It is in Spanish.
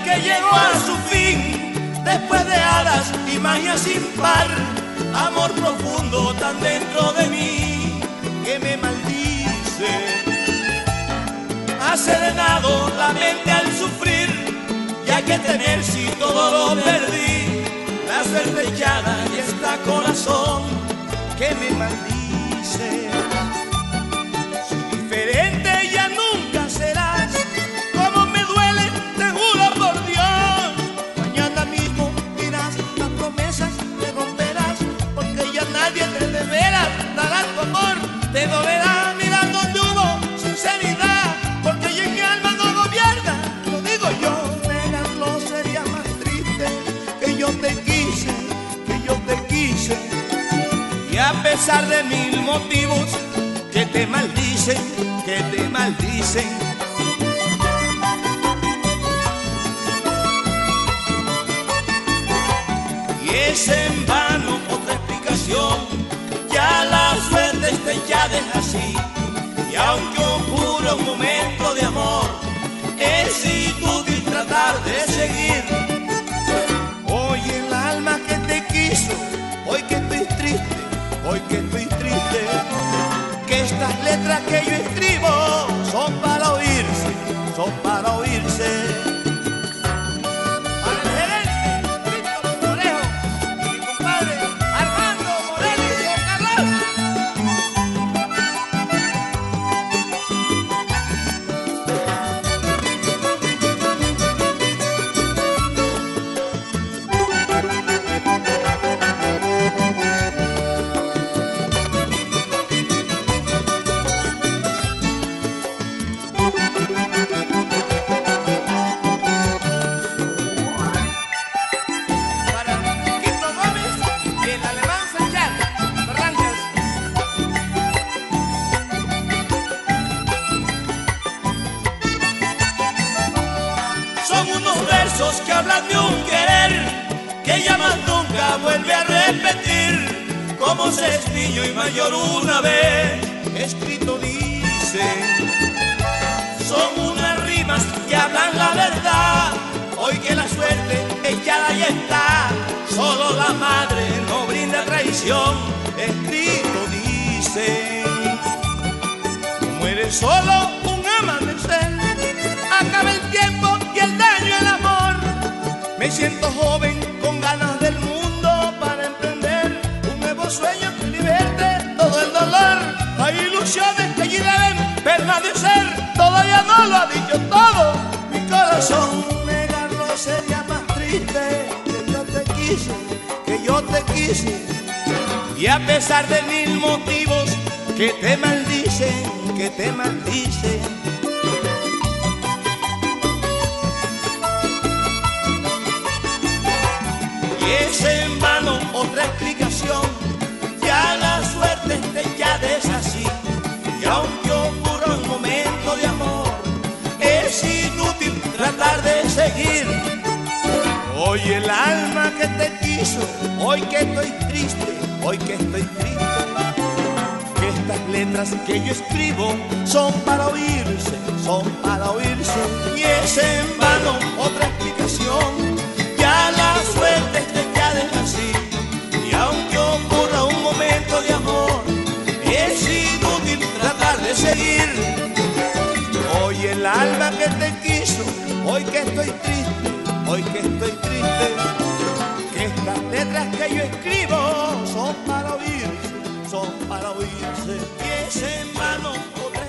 que llegó a su fin, después de hadas y magia sin par, amor profundo tan dentro de mí que me maldice. Ha serenado la mente al sufrir, y hay que temer si todo lo perdí, la suerte echada y este corazón que me maldice. Si diferente ya nunca serás, como me duele, te juro por Dios. Mañana mismo dirás las promesas, te romperás, porque ya nadie te de veras dará tu amor. Te dolerá mirar donde hubo sinceridad, porque ya en mi alma no gobierna, lo digo yo. Negarlo sería más triste, que yo te quise, que yo te quise. Y a pesar de mil motivos que te maldicen, que te maldicen, y es en vano otra explicación, ya la suerte está echada es así. Y aunque ocurra un momento de amor, es inútil tratar de seguir. Hoy el alma que te quiso, hoy que estoy triste, hoy que estoy triste, que estas letras que yo escribo son para oírse, son para oírse. Para el gerente Víctor Morejo y mi compadre Armando Moreno y Juan Carlos. Son unos versos que hablan de un querer que ya más nunca vuelve a repetir, como se es niño y mayor una vez escrito dice. Son unas rimas que hablan la verdad, hoy que la suerte echada ya está, solo la madre no brinda traición, escrito dice. Muere solo un amanecer, acaba el tiempo y el daño el amor. Me siento joven con ganas del mundo para emprender un nuevo sueño que liberte todo el dolor. Hay ilusiones que allí deben permanecer, todavía no lo ha dicho todo mi corazón. Negarlo sería más triste, que yo te quise, que yo te quise. Y a pesar de mil motivos que te maldicen, que te maldicen, es en vano otra explicación, ya la suerte está echada es así. Y aunque ocurra un momento de amor, es inútil tratar de seguir. Hoy el alma que te quiso, hoy que estoy triste, hoy que estoy triste, que estas letras que yo escribo son para oírse, son para oírse. Y es en vano otra explicación, ya la suerte está echada es así. Y aunque ocurra un momento de amor, es inútil tratar de seguir. Hoy el alma que te quiso, hoy que estoy triste, hoy que estoy triste, que estas letras que yo escribo son para oírse, son para oírse. Y es en vano otra